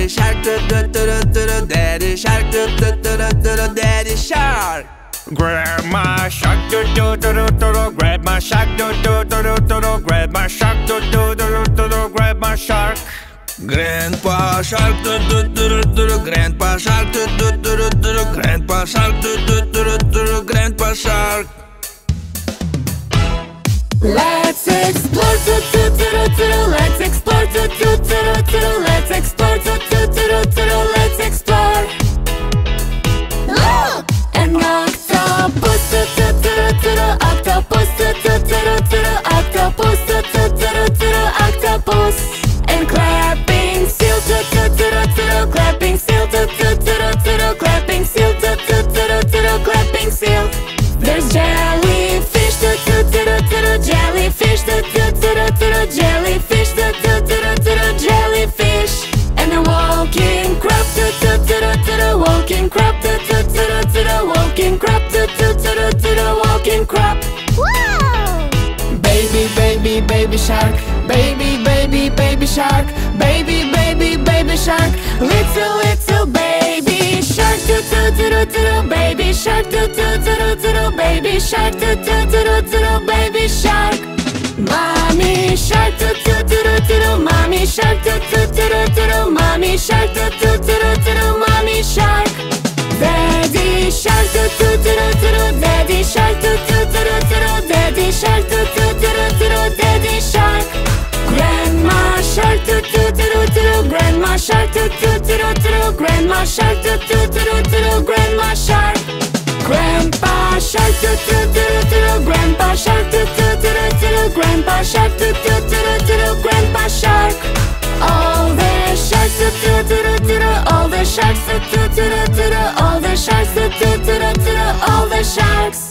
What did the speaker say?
Daddy shark, daddy shark, daddy shark. Grab my shark, grab my shark, grab my shark, grab my shark. Grandpa shark, grandpa shark, grandpa shark, grandpa shark. Let's explore, let's explore, let's explore, let's explore. Look! An octopus, octopus, octopus, octopus. And clapping seal, clapping seal, clapping seal, clapping seal. There's jellyfish, jellyfish, jellyfish, jellyfish. And a walking crab, walking crab, walking crab, walking crab. Wow! Baby, baby, baby shark, baby, baby, baby shark, baby, baby, baby shark, little, little baby shark, baby shark, baby shark, baby shark. Mommy shark, mommy shark, mommy shark, mommy shark. Daddy shark, daddy shark, daddy shark, daddy shark. Grandma shark, grandma shark, grandma shark, grandma shark. Grandpa shark, grandpa shark, grandpa shark, grandpa shark. All the sharks, all the sharks, all the sharks, all the sharks.